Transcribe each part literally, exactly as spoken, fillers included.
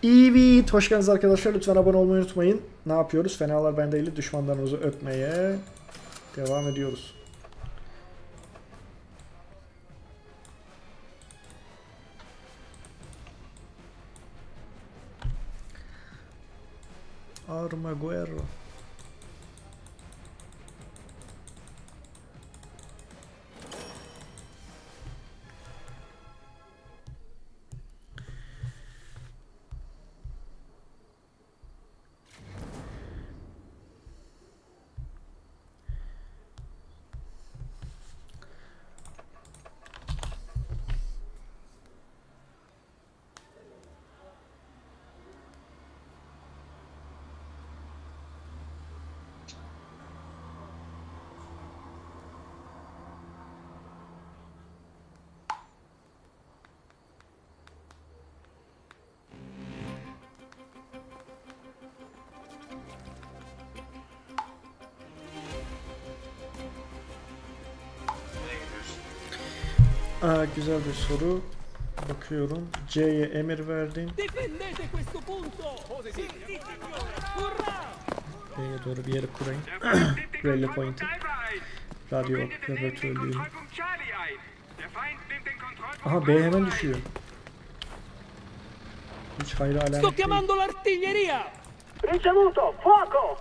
Evet, hoş geldiniz arkadaşlar. Lütfen abone olmayı unutmayın. Ne yapıyoruz? Fenalar bendeyli düşmanlarımızı öpmeye devam ediyoruz. Armaguerro. Aa, güzel bir soru. Bakıyorum. C'ye emir verdin. B'ye doğru bir yere kurayım. Rally point'i. Radyo operatörlüğü. Aha, B hemen düşüyor. Hiç hayra alamet Sto chiamando l'artiglieria! Ricevuto, fuoco!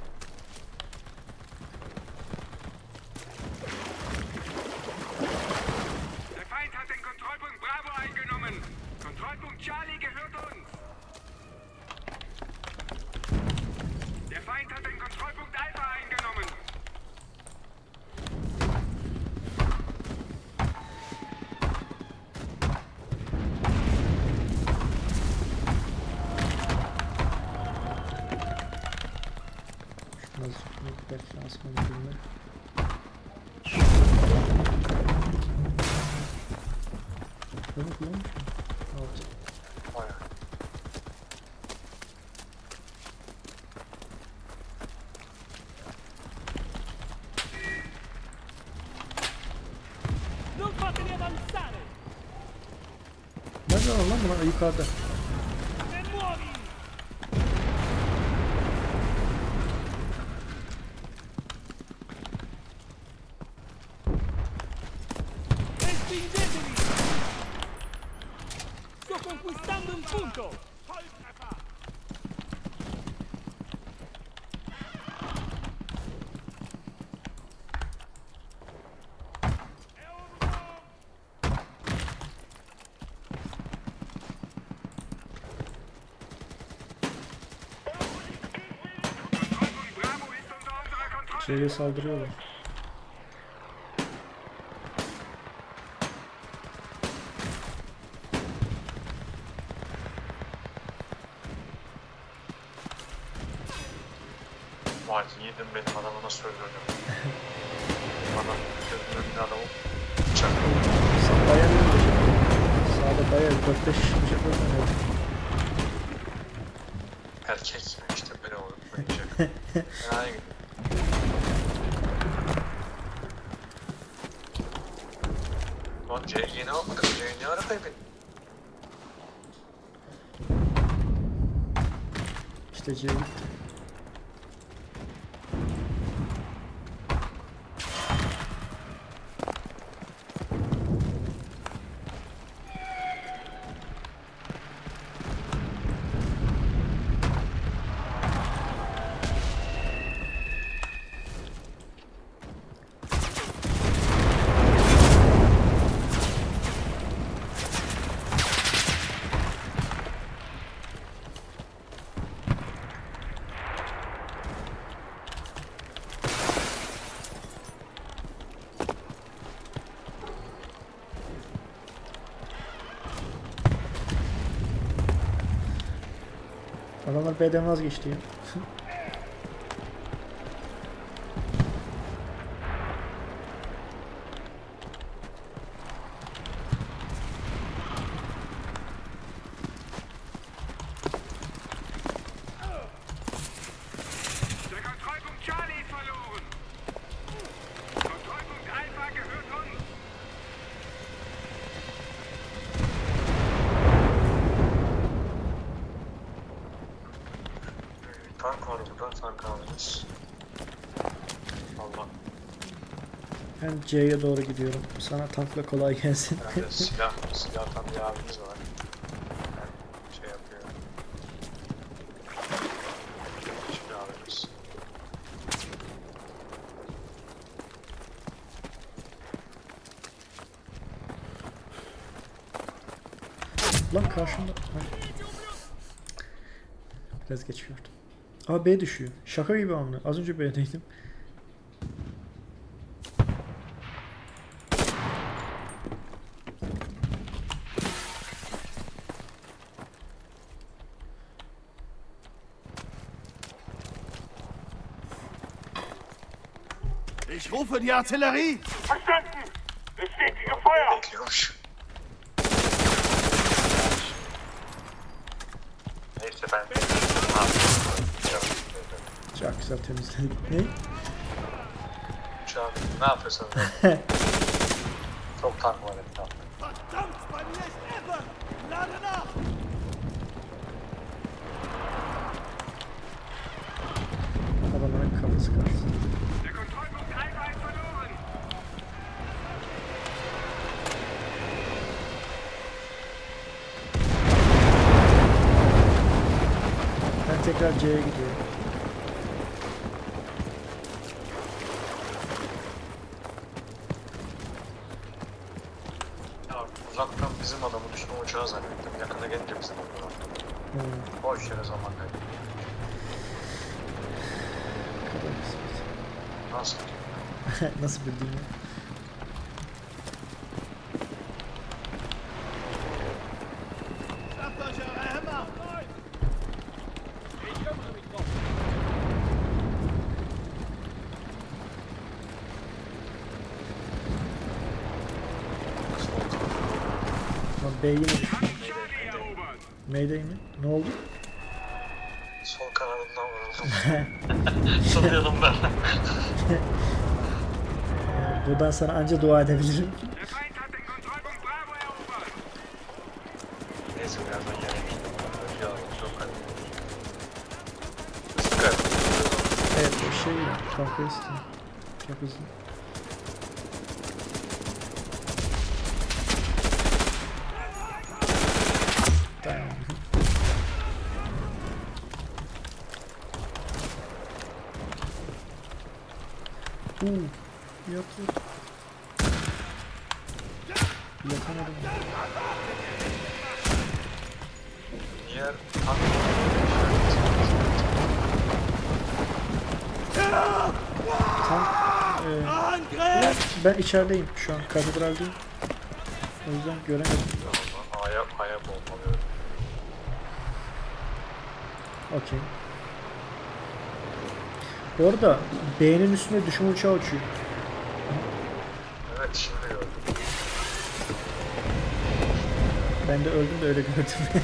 Der Feind hat den Kontrollpunkt Bravo eingenommen. Kontrollpunkt Charlie gehört uns. Der Feind hat den Kontrollpunkt Alpha eingenommen. Deplasman bilme. Bunu kullanmış mı? Altı. Non fatemi avanzare! Nereden al lan bunlar? Yukarıda. E muovi! Respingetemi! Sto conquistando un punto! Kontrollpunkt Bravo ist unter unserer Kontrolle. C'ye saldırıyorlar. Vay yedim benim adamı nasıl öldürdüm. Adam gözümün önünde adamı bıçak. Sağ bayağı bir bıçak. Sağda bayağı dört beş bıçak var. Erkek işte böyle olur bence. Fena değil. Lan C'ye ne yapmadık? C'ye ne ara kaybettin? İşte C'ye gitti. Adamlar B'den vazgeçti ya. Der Kontrollpunkt Charlie ist verloren. Kontrollpunkt Alpha gehört uns. Tank var burada, tank alırız. Allah. Ben C'ye doğru gidiyorum. Sana tankla kolay gelsin. Yani silah, silah atan bir abimiz var. Yani şey yapıyor. Şimdi alırız. Lan karşımda. Ay. Biraz geç gördüm. Aa B düşüyor. Şaka gibi amına. Az önce B'deydim. Ich rufe die Artillerie! Verstanden! Bestätige Feuer! Bekliyormuş. Neyse ben... Çok güzel temizledik. Ne? Şu an ne yapıyorsun? Çok tank var etrafta. Verdammt, bei mir ist Ebbe! Lade nach! Adamların kafası karşısında. Der Kontrollpunkt Alpha ist verloren. Ben tekrar C'ye gidiyorum. Ya uzaktan bizim adamı düşman uçağı zannettim. Yakına gelince bizim adamı. Hmm, Boş yere zaman kaybı. kadar kısmet. Nasıl? Nasıl bildiğin ya? Schnappt euch eure Hämmer! Ich kümmere mich drum. Lan B yine düştü. Charlie erobert. Mayday mi? Ne oldu? Sol kanadından vuruldum. Sanıyorum ben. Buradan sana anca dua edebilirim. Der Feind hat den Kontrollpunkt Bravo erobert. Neyse birazdan gerek. Ya çok hadi. Sıkar. Evet o şey ya. Conquest. Çok hızlı. Tamam. Uuu. Yat yat. Yakamadım. Diğer tank Tank. E, Angriff! ben içerideyim şu an. Katedraldeyim. O yüzden göremedim. Aya, aya bombalıyor. Okey. Bu arada B'nin üstünde düşman uçağı uçuyor. Evet şimdi gördüm. Ben de öldüm de öyle gördüm.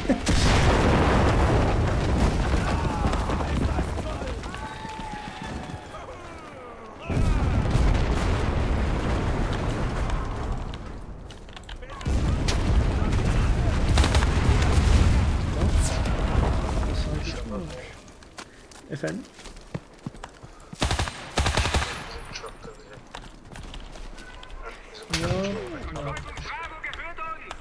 Efendim? Bizim uçakta bize. Bizim Ya. uçakta. Kontrollpunkt Bravo gehört uns.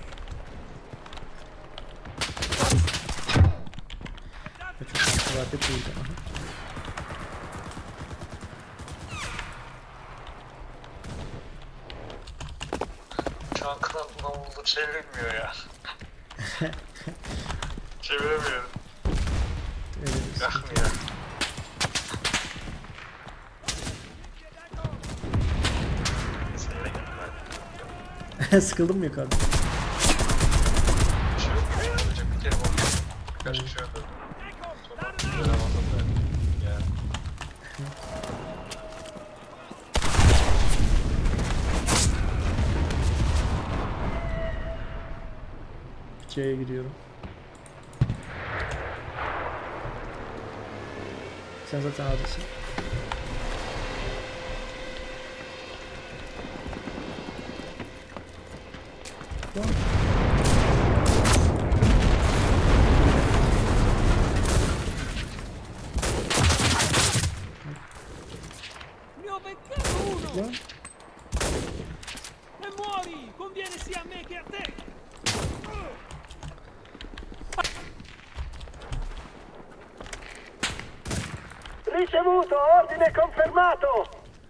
Çok kıvırcık değildi. Uçağın kanadından vurdu çevrilmiyor ya. Çeviremiyorum. Öyle bir sıkıntı. Yakmıyor. Neyse yere gittim. Sıkıldın mı yukarıda? Bir şey yok. Ölecek bir kere oldu. Birkaç kişi öldü. Sonra güzel anladım ben. Yani. C'ye gidiyorum. Sen zaten adresin. Tamam. Ricevuto, ordine confermato.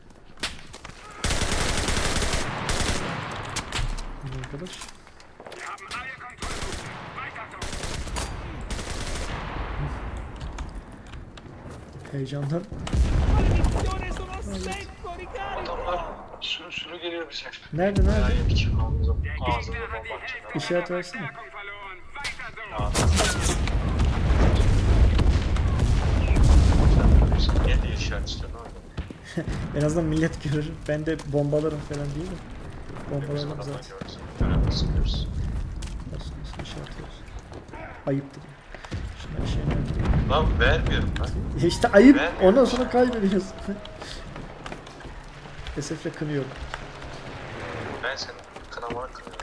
Arkadaş. Wir haben alle Kontrollpunkte. Weiter so. Heyecandan. Maledizione, sono secco, ricarico! Adamlar sürü sürü geliyor bize. Nerede nerede? Bayağı yedik. Ağzımıza, Der ağzımıza Gegner hat die bomba atacak. Hälfte İşaret seiner versene. Verstärkung verloren. Weiter so. Ya. Niye diye işaret istiyorsun orada? En azından millet görür. Ben de bombalarım falan değil mi? Biz Bombalarım adamdan zaten. görürüz. Önemli sıkıyoruz. Nasıl nasıl işaretliyoruz? Ayıptır. Şuna bir şey nerede? Lan vermiyorum ben. İşte ayıp. Ben- Ondan sonra kaybediyoruz. Esefle kınıyorum. Ben senin kınamanı kınıyorum.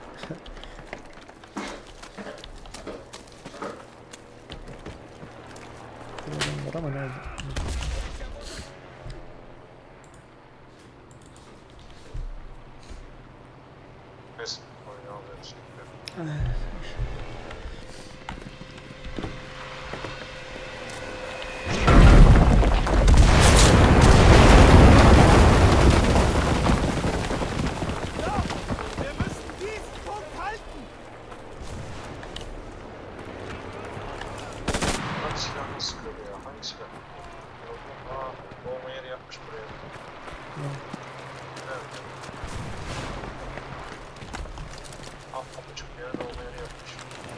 Bir adam var ama nerede? Neyse. Oyunu alıyoruz. Wir müssen diesen Punkt halten. Hangi silah nasıl sıkıyor ya? Hangi silah? Aa, boğma yeri yapmış buraya. Evet. Aa, pabuçuk bir yere boğma yeri yapmış.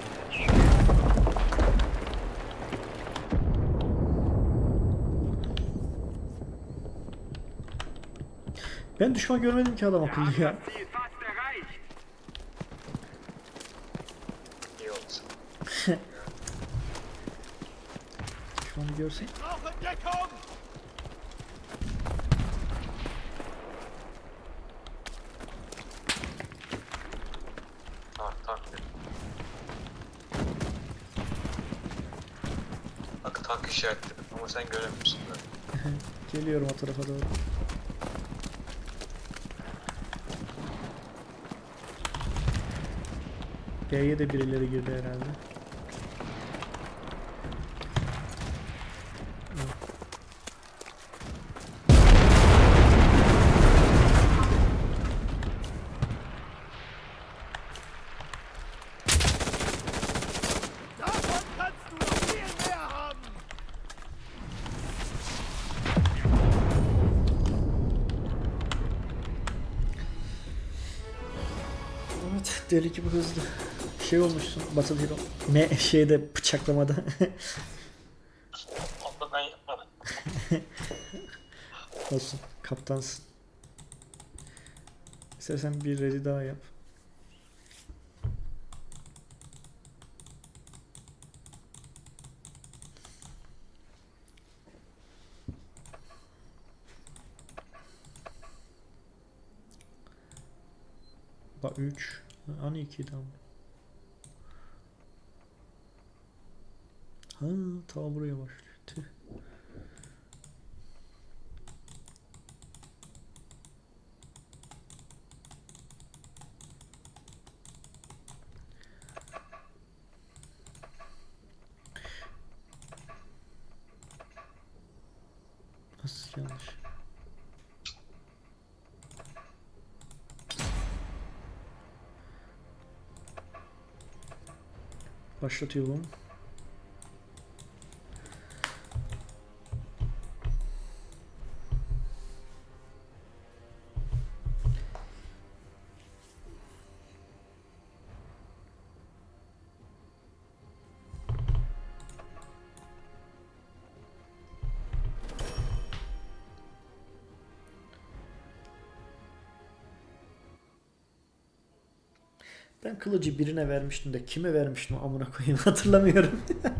Ben düşman görmedim ki adam Wir haben akıllı ya. das Ziel fast erreicht. İyi oldu. Düşmanı görsek. Brauchen Deckung. Ha, tank dedi. Bak tank işaretledim ama sen göremiyorsun böyle. Geliyorum o tarafa doğru. B'ye de birileri girdi herhalde. Davon kannst du noch viel mehr haben. Evet, deli gibi hızlı. Şey olmuşsun, Battle Hero. Ne şeyde bıçaklamada. Onu da ben yapmadım. Olsun, kaptansın. İstersen bir ready daha yap. Bak üç. Hani iki tam. Ha, ta buraya başlıyor. Tüh. Nasıl yanlış? Başlatıyorum. Ben kılıcı birine vermiştim de kime vermiştim amına koyayım hatırlamıyorum.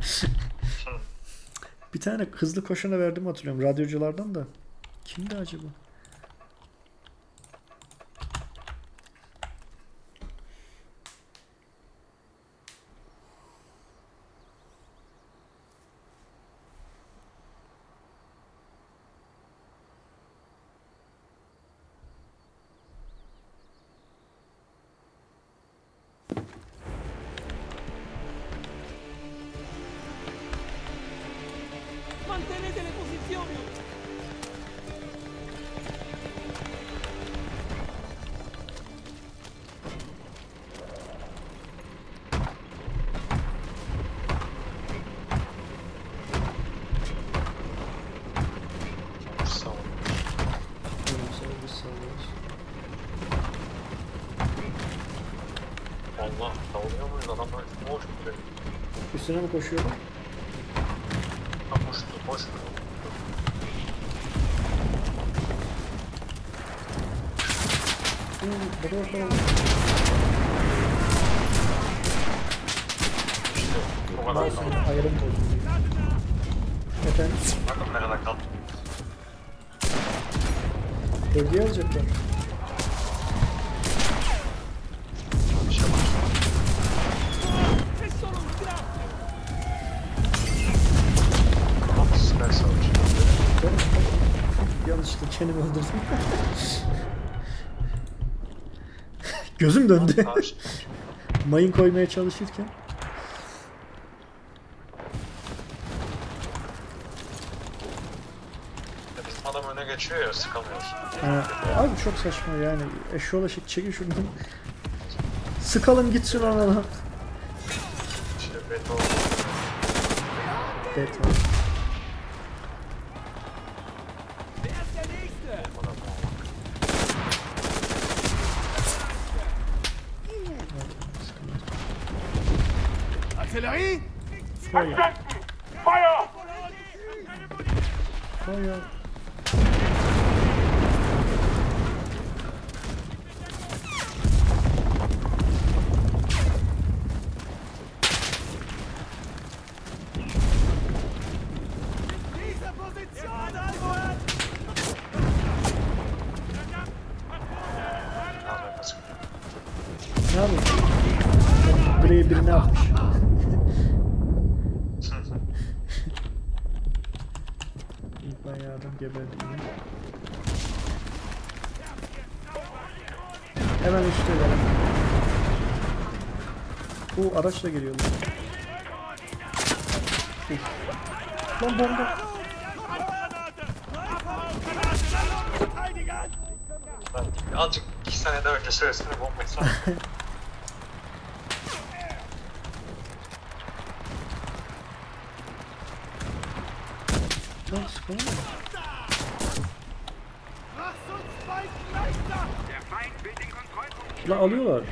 Bir tane hızlı koşana verdim hatırlıyorum radyoculardan da. Kimdi acaba? Mantenete le posizioni! Üstüne mi koşuyorum? Ha, boştu, boştu. Bırak. İşte o kadar kaldı. Mouse'un ayrım bozuldu. Efendim? Bakın ne kadar kaldı. Bölgeye alacaklar. Bir şey var. C'è solo un graffio. Ama süper savaş. Yanlışlıkla kendimi öldürdüm. Gözüm döndü. Karşı. Mayın koymaya çalışırken. Ya bizim adam öne geçiyor ya, sıkamıyoruz. Ha, abi çok saçma yani. Eşşoğlu çekin şuradan. Sıkalım gitsin ona lan. İşte beton. Evet var. Wer ist der Nächste? Artillerie! Feuer. Feuer! Feuer. Diese Position anholen! Nasıl? Ne yapıyorsun? Buraya biri ne yapmış? Bayağı adam geberdi yine. Hemen üstteler. Bu araçla geliyorlar. Uf. Lan bomba. Ben azıcık iki sene daha önce söylesene bombayı sana. Lan sıkılır mı? Mach's uns bald leichter! Der Feind will den Kontrollpunkt. Lan alıyorlar.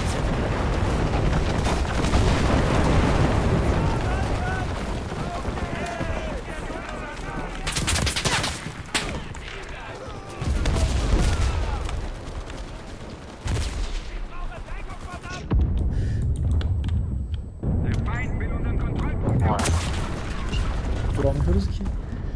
Der Feind will unseren Kontrollpunkt. Vay. Duramıyoruz ki.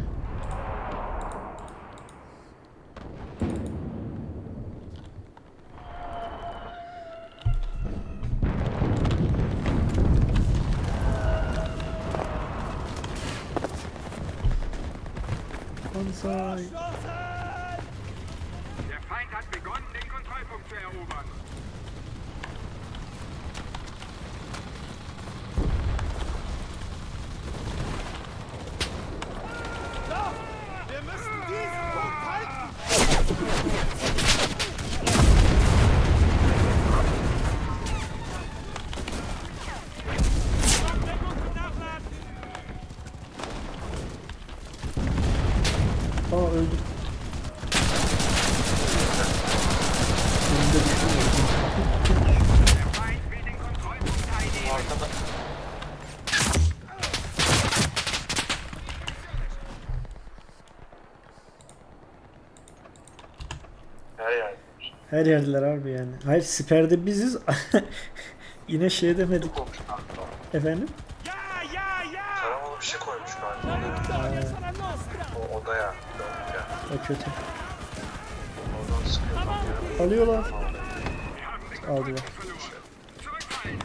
Kansai. Der Feind hat begonnen, den Kontrollpunkt zu erobern. Doch! Wir müssen diesen Punkt halten! Aa öldüm. Önümde düştüm. Der Feind will den Kontrollpunkt einnehmen. Arkada. Her yer. Her yerdeler abi yani. Hayır siperde biziz. Yine şey demedik. Koymuş kanka. Efendim? Ja, ja, ja! Taramalı bir şey koymuş galiba. La vittoria sarà nostra! O odaya. Döndük ya. O kötü. Oradan sıkıyor tam yere. Alıyorlar. Wir haben den Aldılar. Kontrollpunkt verloren. Zurückfallen.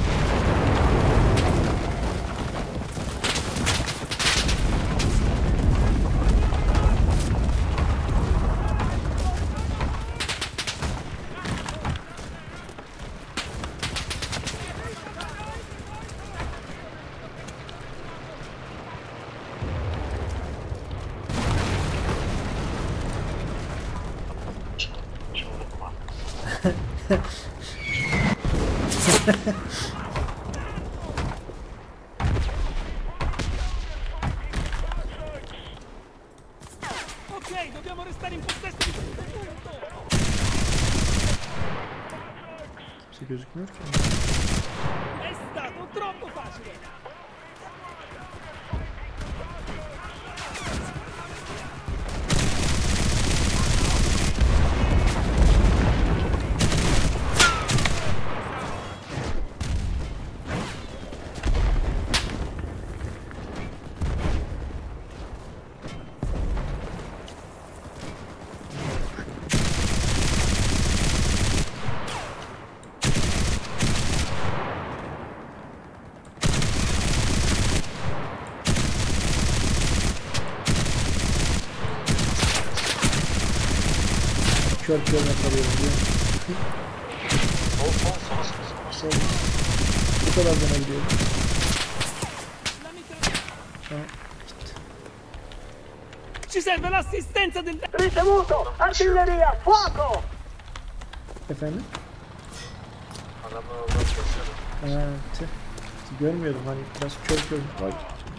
Çıldırma. Ok, dobbiamo restare in possesso di questo punto! Kimse gözükmüyor ki. È stato troppo facile! kör kör yakalıyorum diyor. Sol sol sola sola sola. Sol. Bu kadar dönebiliyorum. La mitraglietta. Tamam. Ci serve l'assistenza del... Ricevuto! Artiglieria, fuoco! Efendim? Adamı oradan kesiyorum. Ha, tüh. Görmüyordum hani biraz kör kör. Bak.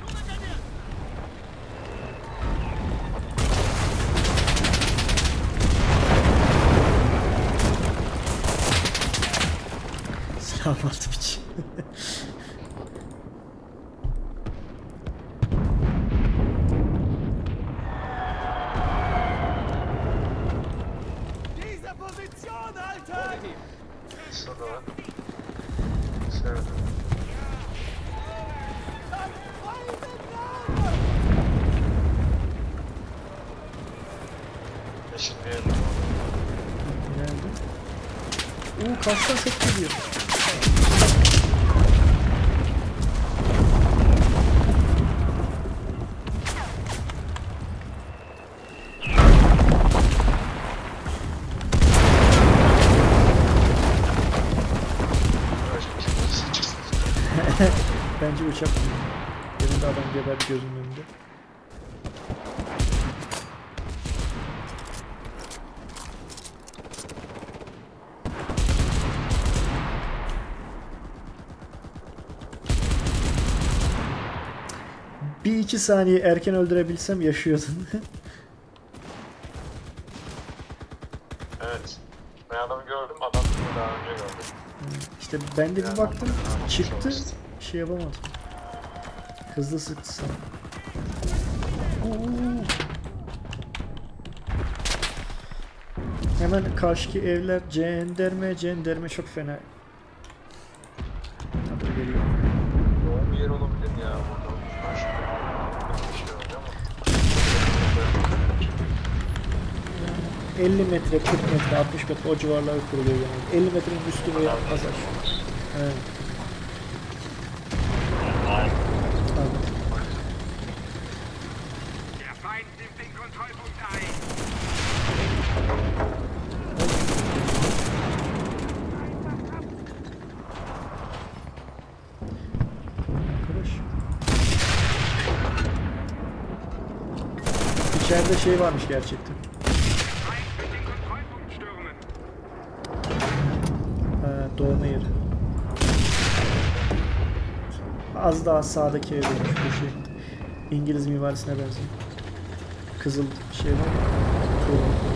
Silah aldım hiç. Diese Position, Alter! Şurada var. Şöyle. Şimdi yedim. Nerede? Uuu kastan çok geliyor. Bence uçak. Benim de adam geberdi gözümün önünde. Bir iki saniye erken öldürebilsem yaşıyordun. Evet. Ben adamı gördüm, adam bunu daha önce gördüm. İşte ben de bir baktım, çıktı, şey yapamadım. Hızlı sıktı sana. Oo. Hemen karşıki evler cenderme, cenderme çok fena. Tabii geliyor. Yoğun bir yer olabilir ya burada. Karşıda bir şey oluyor ama. elli metre, kırk metre, altmış metre o civarları kuruluyor yani. elli metrenin üstü veya az aşağı. Evet. Tamam. Der Feind nimmt den Kontrollpunkt ein. Arkadaş. İçeride şey varmış gerçekten. Feind wird den Kontrollpunkt stürmen. Ha, doğma yeri. Az daha sağdaki evdeymiş bu şey. İngiliz mimarisine benziyor. Kızıl şey var. Tuğla.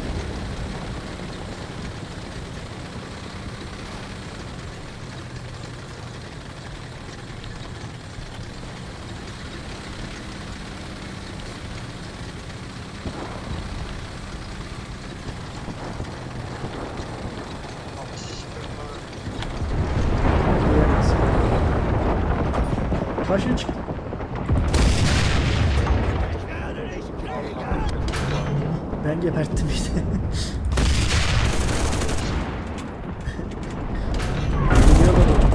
Karşıya çıktı. Ben geberttim işte. Biliyorlar onu.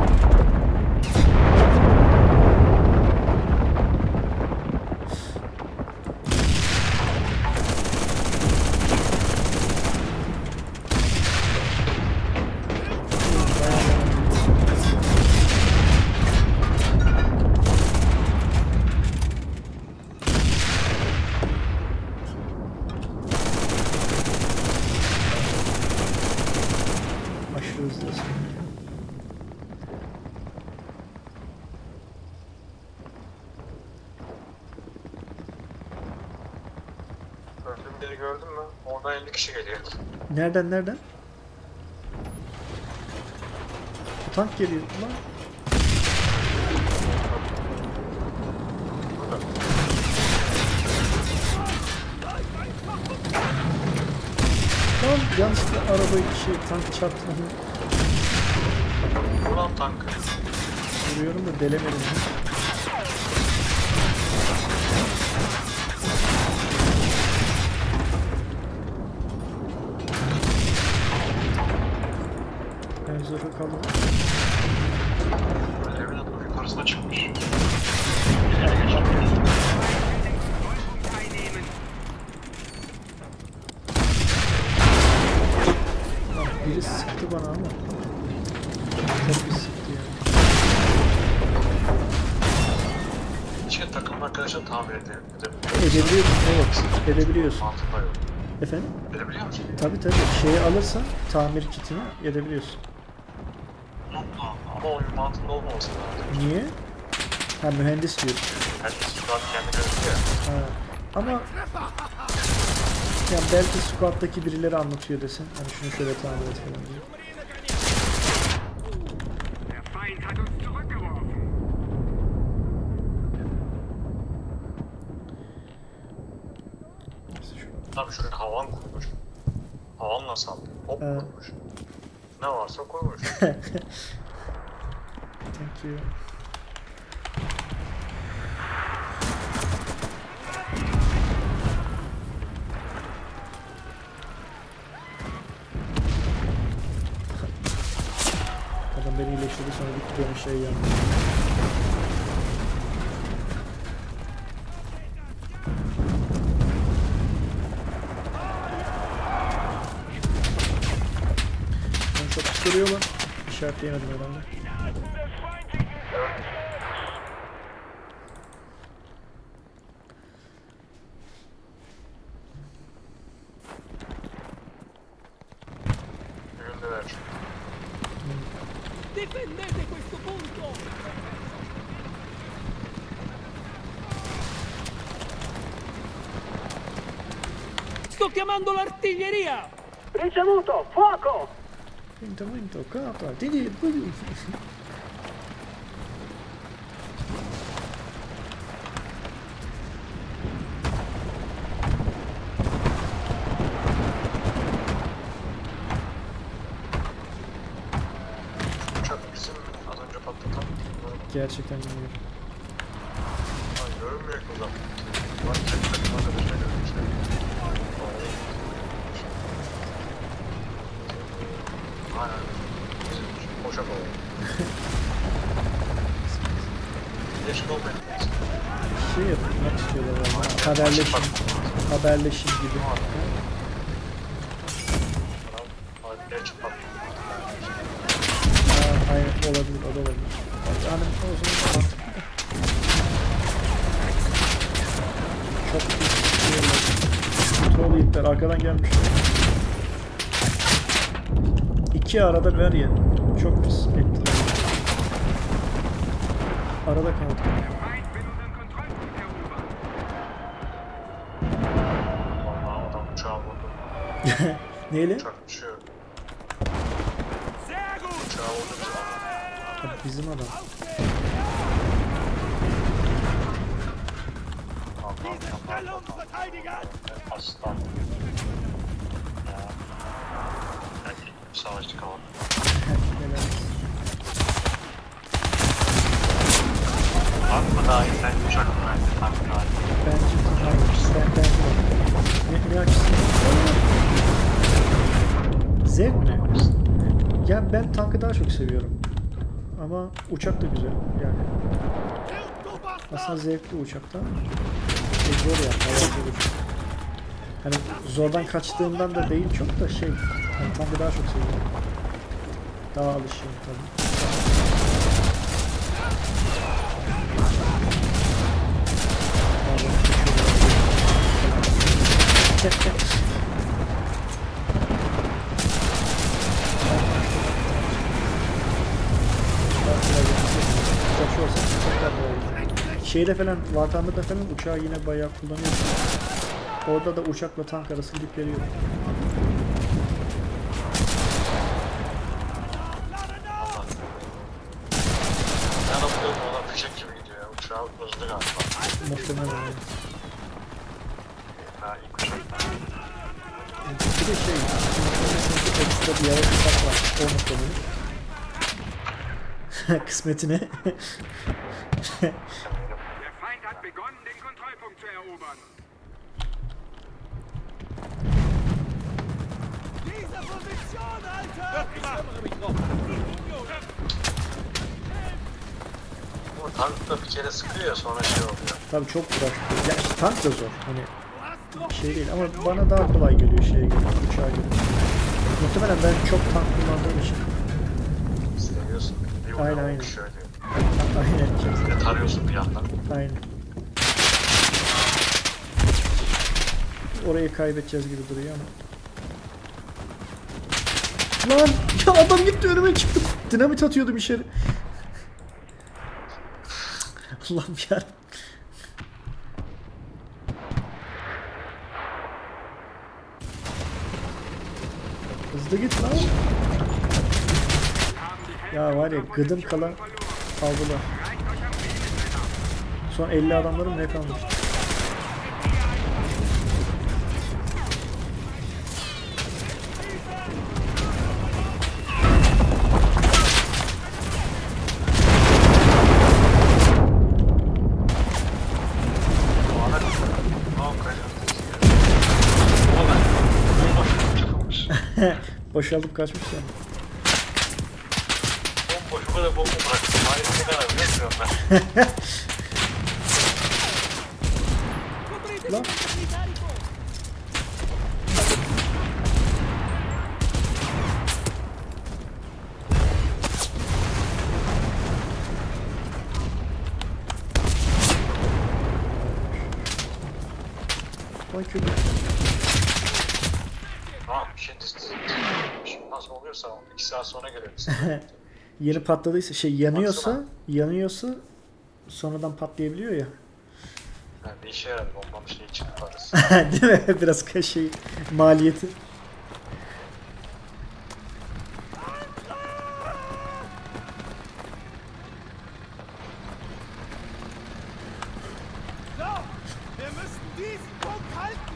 Aşırı hızlısın. Öldüğüm yeri gördün mü? Oradan elli kişi geliyor. Nereden nereden? Tank geliyor lan. Burada. Tamam yanlışlıkla arabayı şey tank çarptı. Ulan tankı. Vuruyorum da delemedim. Ben zırhı kaldım. Evin adamı yukarısına çıkmış. Kontrollpunkt einnehmen. keşke takım arkadaşını tamir edelim. Edebiliyorsun, evet. Edebiliyorsun. Altında yok. Efendim? Edebiliyor musun? Tabi tabi. Şeyi alırsan tamir kitini edebiliyorsun. Yok ama oyun mantığında olmaması lazım. Niye? Ha, mühendis diyor. Herkes şu an kendi gözüküyor. Ha. Ama yani belki squad'daki birileri anlatıyor desin. Hani şunu şöyle tamir et falan diye. Der Feind hat uns zurückgeworfen. Tabii şöyle havan kurmuş. Havan nasıl aldı? Hop Evet. kurmuş. Ne varsa koymuş. Thank you. Adam beni iyileştirdi, sonra bir dönüş şey yandı. Beni çok pişiriyorlar. İşaretleyemedim herhalde. Üründeler. Difendete questo punto! Sto chiamando l'artiglieria! Ricevuto, fuoco! Muito, muito, capa. Didi, budi. Uçak bizim az önce patlatan. Gerçekten bilmiyorum. Ay görünmüyor ki uzak. Bak kendi takım arkadaşına görmüşler. Aynen. Boşa koyuyor. Yeşil olmayan. Şey yapmak istiyorlar ama haberleşim, haberleşim gibi. Gerçi bak. Ha, aynen olabilir, o da olabilir. Yani o zaman mantıklı. Çok iyi. Troll yiğitler arkadan gelmiş. İki arada ver ya. Çok pis ettiler. Arada kaldı. Der Feind will unseren Kontrollpunkt erobern. Vallahi adam uçağı vurdu. Neyle? Uçak uçuyor. Sehr gut! Uçağı vurdu bize. Tabii bizim adam. Diese Stellungsverteidiger! Aslan. Ya. Erkek savaştık ama. Helal. Tank mı daha iyi, sen uçak mı bence? Tank daha iyi. Bence hayır. Ben ben ne, ne açısından? Zevk mi? Ya ben tankı daha çok seviyorum. Ama uçak da güzel yani. Aslında zevkli uçakta. Şey zor ya, bayağı zor uçak. Hani zordan kaçtığımdan da değil çok da şey. Yani tankı daha çok seviyorum. Daha alışığım tabii. Şeyde falan, Vatanda'da falan uçağı yine bayağı kullanıyorsun. Orada da uçakla tank arası gidip geliyor. Yani bu ona fişek gibi gidiyor ya. Uçağı hızlı galiba. Muhtemelen öyle. Ha ilk uçak. Bir de şey, çünkü ekstra bir yere uçak var. O muhtemelen. Kısmetine. Der Feind hat begonnen, den Kontrollpunkt zu erobern. Diese Position, Alter! Ich kümmere mich drum! Bu tank da bir kere sıkıyor ya sonra şey oluyor. Tabii çok uğraştırıyor. Ya işte tank da zor. Hani şey değil ama bana daha kolay geliyor şeye göre, uçağa göre. Muhtemelen ben çok tank kullandığım için. Seviyorsun. Bir Aynen, vuruyor, aynen. şöyle. Aynen. Bir de tarıyorsun bir yandan. Aynen. orayı kaybedeceğiz gibi duruyor ama. Lan ya adam gitti önüme çıktı. Dinamit atıyordum içeri. Allah'ım ya. Hızlı git lan. Ya var ya gıdım kalan kaldılar. Son elli adamlarım ne kalmış? Boşalıp kaçmış yani. Bomboş o kadar bomba bıraktım. Hayır ne kadar bilmiyorum ben. Lan. Vay kötü. Tamam şimdi nasıl oluyorsa iki saat sonra geliriz. Yeni patladıysa şey yanıyorsa yanıyorsa sonradan patlayabiliyor ya. Yani bir işe yaradı bombanın şeyi çıkarız. Değil mi? Biraz şey maliyeti. So, wir müssen diesen Punkt halten.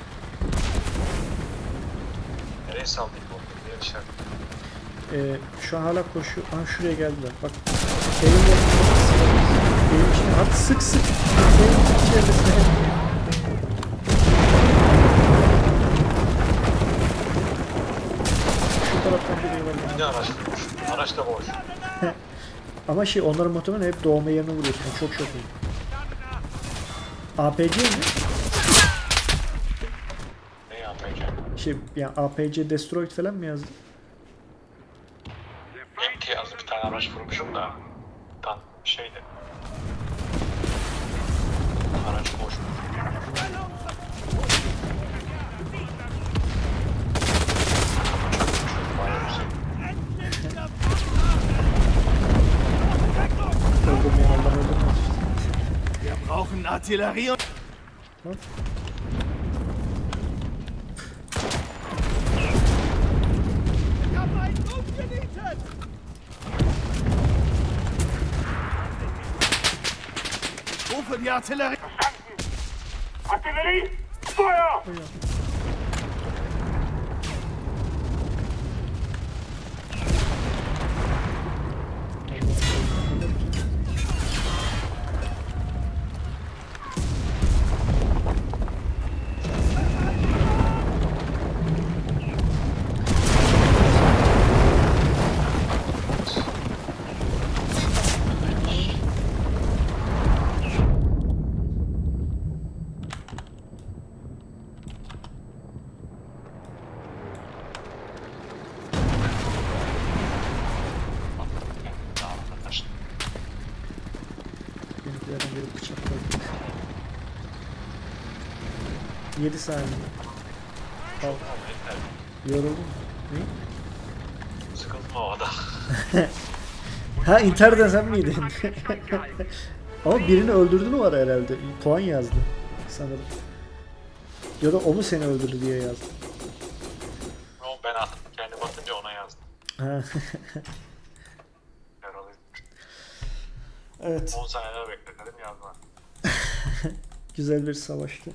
Nereye saldırayım bombayı? Diye bir şey. Ee, şu an hala koşuyor. Aha şuraya geldiler. Bak. Evin yanında. Evin içine. Hadi sık sık. Evin içerisine. Şu taraftan geliyorlar. Bir de araç. Araç da boş. Ama şey onların muhtemelen hep doğma yerine vuruyorsun. Çok çok iyi. A P C mi? Ne A P C? Şey yani A P C Destroyed falan mı yazdı? M T yazdı bir tane araç vurmuşum da. Tam şeydi. Araç boş. Öldürmeyen Allah öldürmez. Wir brauchen Artillerie und... Bak. Ich habe einen umgenietet! Ich rufe die Artillerie! Artillerie! Feuer! Benimkilerden biri bıçakladı. yedi saniye. Al. Yoruldum. Ne? Sıkıldım havada. Ha interden sen miydin? Ama birini öldürdüğünü var herhalde. Puan yazdı sanırım. Ya da o mu seni öldürdü diye yazdı. O ben attım. Kendi batınca ona yazdım. Ha. Herhalde Evet. on saniye daha bekletelim yazma. Güzel bir savaştı.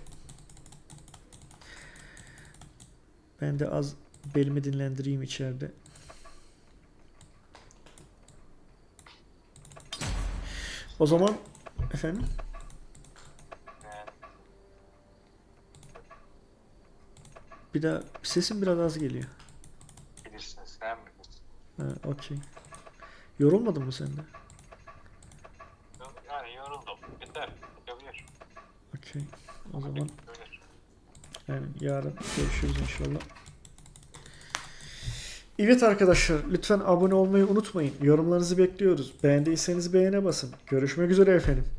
Ben de az belimi dinlendireyim içeride. O zaman efendim Yani bir daha sesim biraz az geliyor. bilirsin sen bilirsin. Ha, okey. Yorulmadın mı sen de? Yani yoruldum. Yeter. Yapabilir. Okey. O zaman Yapabilir. yani yarın görüşürüz inşallah. Evet arkadaşlar lütfen abone olmayı unutmayın. Yorumlarınızı bekliyoruz. Beğendiyseniz beğene basın. Görüşmek üzere efendim.